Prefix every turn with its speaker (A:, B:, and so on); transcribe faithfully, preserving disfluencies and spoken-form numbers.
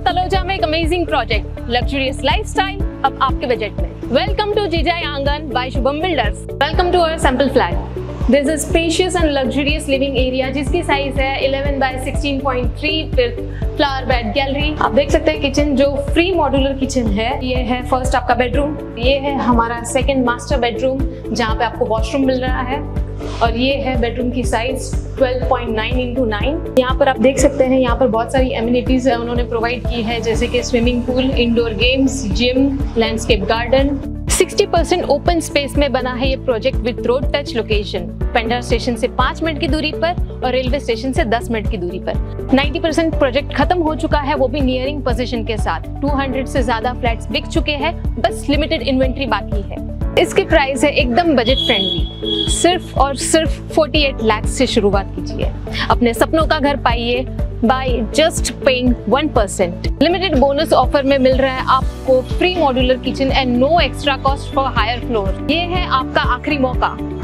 A: तलोजा में एक amazing project luxurious lifestyle अब आपके बजट में। Welcome to Jijai Angan by Shubham builders. Welcome to our sample flat. This is spacious and luxurious living area जिसकी size है eleven by sixteen point three with flower bed gallery. आप देख सकते हैं kitchen जो फ्री मॉड्यूलर किचन है। ये है फर्स्ट आपका बेडरूम, ये है हमारा सेकंड मास्टर बेडरूम जहाँ पे आपको वॉशरूम मिल रहा है, और ये है बेडरूम की size twelve point nine into nine. यहाँ पर आप देख सकते हैं यहाँ पर बहुत सारी एमिनिटीज उन्होंने प्रोवाइड की है, जैसे कि swimming pool, indoor games, gym, landscape garden. Sixty percent open space में बना है ये project with road touch location. Pendhar station से पाँच मिनट की दूरी पर और रेलवे स्टेशन से दस मिनट की दूरी पर। नाइंटी परसेंट प्रोजेक्ट खत्म हो चुका है, वो भी नियरिंग पोजीशन के साथ। टू हंड्रेड से ज्यादा फ्लैट्स बिक चुके हैं, बस लिमिटेड इन्वेंट्री बाकी है। इसकी प्राइस है एकदम बजट फ्रेंडली, सिर्फ और सिर्फ अड़तालीस लाख से शुरुआत कीजिए। अपने सपनों का घर पाइए by just paying one percent. Limited bonus offer में मिल रहा है आपको free modular kitchen and no extra cost for higher floor. ये है आपका आखिरी मौका।